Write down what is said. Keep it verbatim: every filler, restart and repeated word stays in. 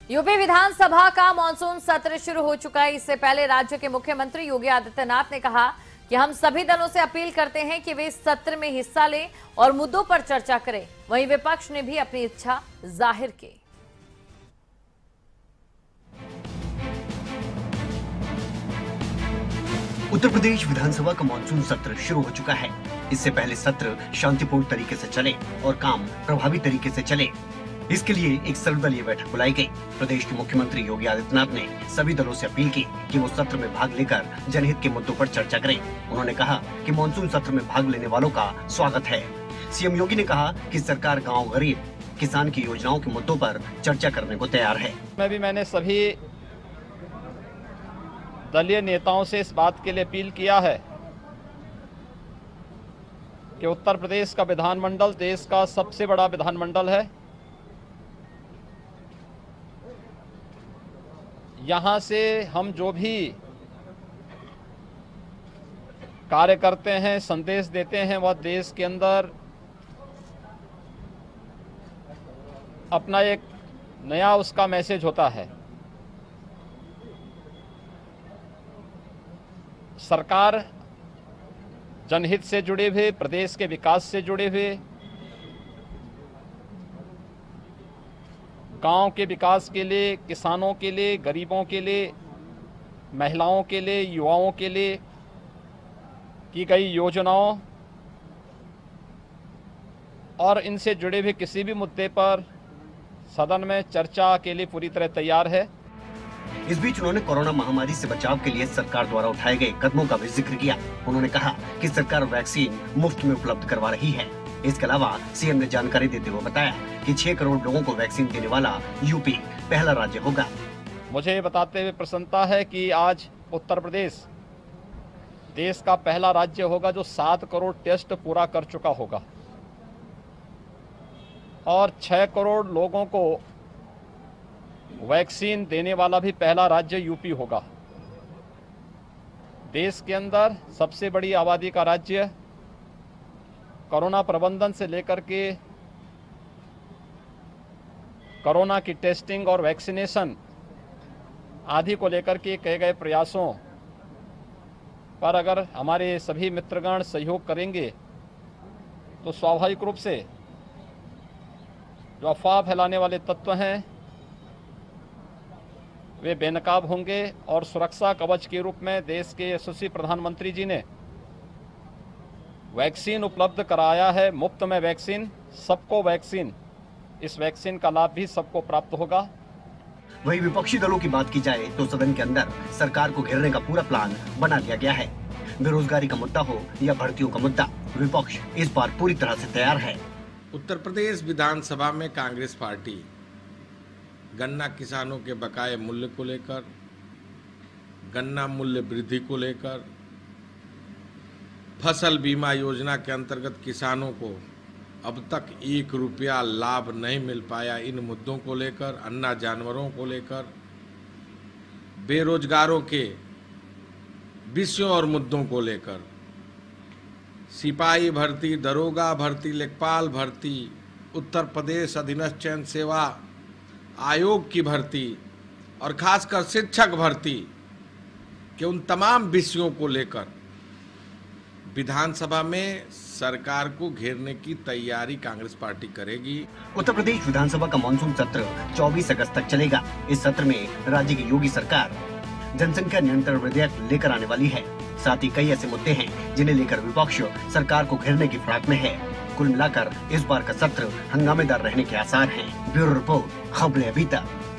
UP विधानसभा का monsoon सत्र शुरू हो चुका है। इससे पहले राज्य के मुख्यमंत्री योगी आदित्यनाथ ने कहा कि हम सभी दलों से अपील करते हैं कि वे इस सत्र में हिस्सा लें और मुद्दों पर चर्चा करें। वहीं विपक्ष ने भी अपनी इच्छा जाहिर की। उत्तर प्रदेश विधानसभा का मानसून सत्र शुरू हो चुका है। इससे पहले सत्र शांतिपूर्ण तरीके से चले और काम प्रभावी तरीके से चले, इसके लिए एक सर्वदलीय बैठक बुलाई गई। प्रदेश के मुख्यमंत्री योगी आदित्यनाथ ने सभी दलों से अपील की कि वो सत्र में भाग लेकर जनहित के मुद्दों पर चर्चा करें। उन्होंने कहा कि मानसून सत्र में भाग लेने वालों का स्वागत है। सीएम योगी ने कहा कि सरकार गांव, गरीब, किसान की योजनाओं के मुद्दों पर चर्चा करने को तैयार है। मैं भी मैंने सभी दलीय नेताओं से इस बात के लिए अपील किया है कि उत्तर प्रदेश का विधानमंडल देश का सबसे बड़ा विधानमंडल है। यहाँ से हम जो भी कार्य करते हैं, संदेश देते हैं, वह देश के अंदर अपना एक नया उसका मैसेज होता है। सरकार जनहित से जुड़े हुए, प्रदेश के विकास से जुड़े हुए, गांव के विकास के लिए, किसानों के लिए, गरीबों के लिए, महिलाओं के लिए, युवाओं के लिए की गई योजनाओं और इनसे जुड़े हुए किसी भी मुद्दे पर सदन में चर्चा के लिए पूरी तरह तैयार है। इस बीच उन्होंने कोरोना महामारी से बचाव के लिए सरकार द्वारा उठाए गए कदमों का भी जिक्र किया। उन्होंने कहा कि सरकार वैक्सीन मुफ्त में उपलब्ध करवा रही है। इसके अलावा सीएम ने जानकारी देते हुए बताया कि छह करोड़ लोगों को वैक्सीन देने वाला यूपी पहला राज्य होगा। मुझे ये बताते हुए प्रसन्नता है कि आज उत्तर प्रदेश देश का पहला राज्य होगा जो सात करोड़ टेस्ट पूरा कर चुका होगा और छह करोड़ लोगों को वैक्सीन देने वाला भी पहला राज्य यूपी होगा। देश के अंदर सबसे बड़ी आबादी का राज्य, कोरोना प्रबंधन से लेकर के कोरोना की टेस्टिंग और वैक्सीनेशन आदि को लेकर के किए गए प्रयासों पर अगर हमारे सभी मित्रगण सहयोग करेंगे तो स्वाभाविक रूप से जो अफवाह फैलाने वाले तत्व हैं वे बेनकाब होंगे और सुरक्षा कवच के रूप में देश के यशस्वी प्रधानमंत्री जी ने वैक्सीन उपलब्ध कराया है। मुफ्त में वैक्सीन, सबको वैक्सीन, इस वैक्सीन का लाभ भी सबको प्राप्त होगा। वहीं विपक्षी दलों की बात की जाए तो सदन के अंदर सरकार को घेरने का पूरा प्लान बना लिया गया है। बेरोजगारी का मुद्दा हो या भर्तियों का मुद्दा, विपक्ष इस बार पूरी तरह से तैयार है। उत्तर प्रदेश विधानसभा में कांग्रेस पार्टी गन्ना किसानों के बकाये मूल्य को लेकर, गन्ना मूल्य वृद्धि को लेकर, फसल बीमा योजना के अंतर्गत किसानों को अब तक एक रुपया लाभ नहीं मिल पाया, इन मुद्दों को लेकर, अन्ना जानवरों को लेकर, बेरोजगारों के विषयों और मुद्दों को लेकर, सिपाही भर्ती, दरोगा भर्ती, लेखपाल भर्ती, उत्तर प्रदेश अधीनस्थ चयन सेवा आयोग की भर्ती और खासकर शिक्षक भर्ती के उन तमाम विषयों को लेकर विधानसभा में सरकार को घेरने की तैयारी कांग्रेस पार्टी करेगी। उत्तर प्रदेश विधानसभा का मानसून सत्र चौबीस अगस्त तक चलेगा। इस सत्र में राज्य की योगी सरकार जनसंख्या नियंत्रण विधेयक लेकर आने वाली है। साथ ही कई ऐसे मुद्दे हैं जिन्हें लेकर विपक्ष सरकार को घेरने की फिराक में है। कुल मिलाकर इस बार का सत्र हंगामेदार रहने के आसार हैं। ब्यूरो रिपोर्ट, खबरें अभी तक।